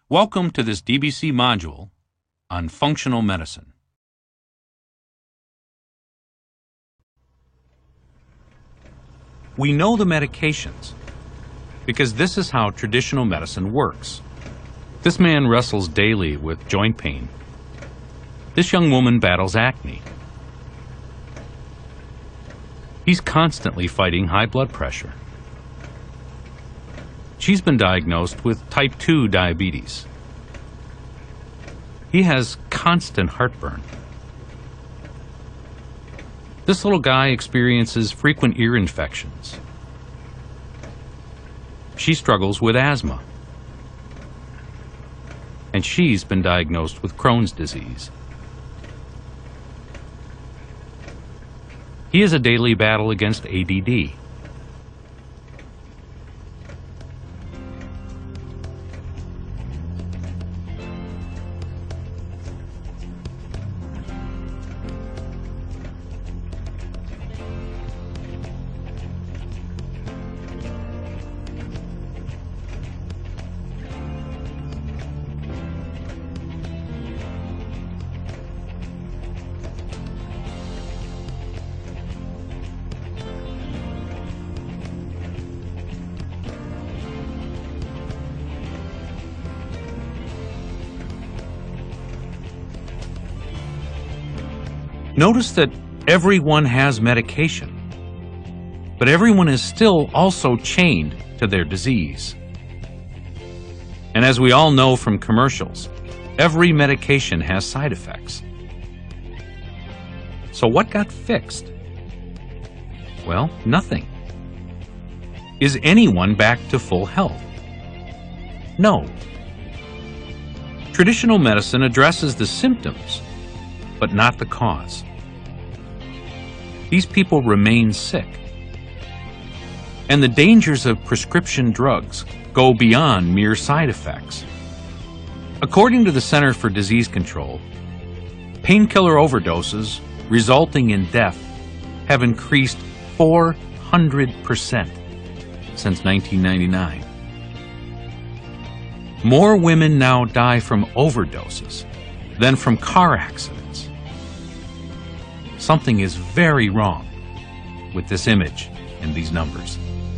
Welcome to this DBC module on functional medicine. We know the medications because this is how traditional medicine works. This man wrestles daily with joint pain. This young woman battles acne. He's constantly fighting high blood pressure. She's been diagnosed with type 2 diabetes. He has constant heartburn. This little guy experiences frequent ear infections. She struggles with asthma. And she's been diagnosed with Crohn's disease. He has a daily battle against ADD. Notice that everyone has medication, but everyone is still also chained to their disease. And as we all know from commercials, every medication has side effects. So what got fixed? Well, nothing. Is anyone back to full health? No. Traditional medicine addresses the symptoms, but not the cause. These people remain sick. And the dangers of prescription drugs go beyond mere side effects. According to the Center for Disease Control, painkiller overdoses resulting in death have increased 400% since 1999. More women now die from overdoses than from car accidents. Something is very wrong with this image and these numbers.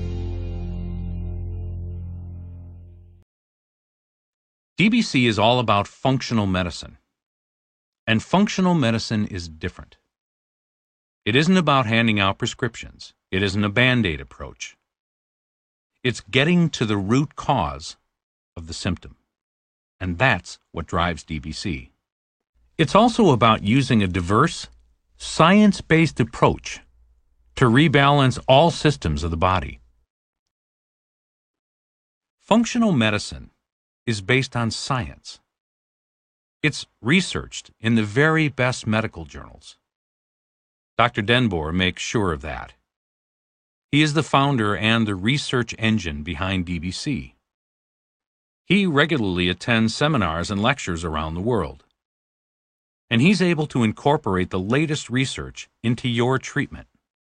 DBC is all about functional medicine. And functional medicine is different. It isn't about handing out prescriptions. It isn't a Band-Aid approach. It's getting to the root cause of the symptom. And that's what drives DBC. It's also about using a diverse, science-based approach to rebalance all systems of the body. Functional medicine is based on science. It's researched in the very best medical journals. Dr. Denbour makes sure of that. He is the founder and the research engine behind DBC. He regularly attends seminars and lectures around the world. And he's able to incorporate the latest research into your treatment.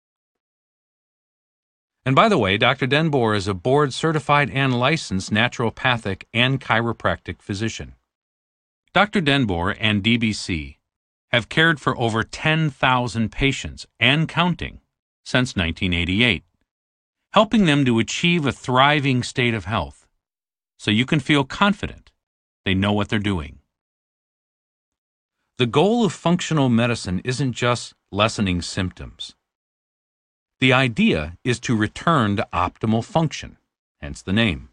And by the way, Dr. Denbour is a board-certified and licensed naturopathic and chiropractic physician. Dr. Denbour and DBC have cared for over 10,000 patients and counting since 1988, helping them to achieve a thriving state of health so you can feel confident they know what they're doing. The goal of functional medicine isn't just lessening symptoms. The idea is to return to optimal function, hence the name.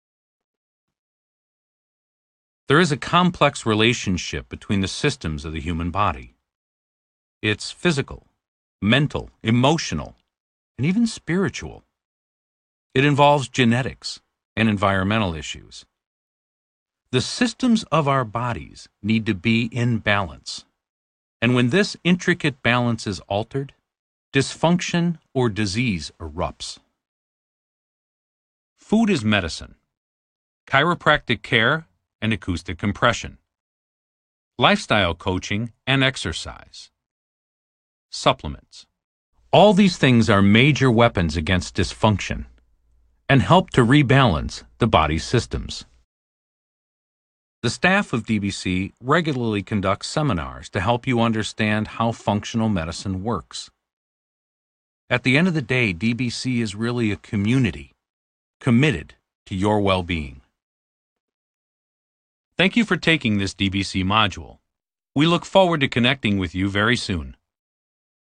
There is a complex relationship between the systems of the human body. It's physical, mental, emotional, and even spiritual. It involves genetics and environmental issues. The systems of our bodies need to be in balance. And when this intricate balance is altered, dysfunction or disease erupts. Food is medicine. Chiropractic care and acoustic compression. Lifestyle coaching and exercise. Supplements. All these things are major weapons against dysfunction and help to rebalance the body's systems. The staff of DBC regularly conducts seminars to help you understand how functional medicine works. At the end of the day, DBC is really a community committed to your well-being. Thank you for taking this DBC module. We look forward to connecting with you very soon.